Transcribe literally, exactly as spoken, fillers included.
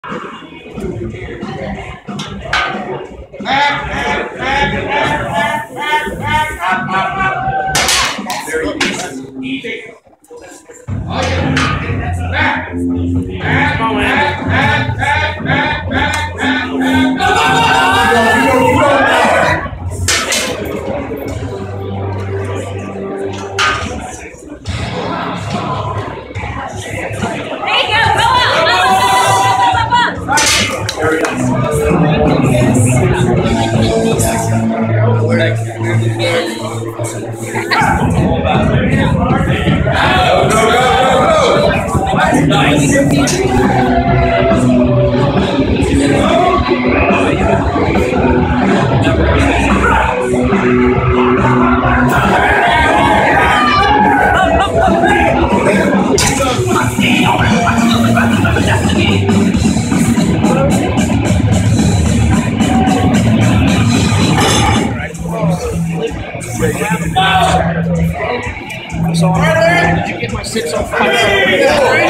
Very easy. Oh, yeah. Back. Back. Back. Back. Back. Back. Back. Back. So, did you get my six oh five?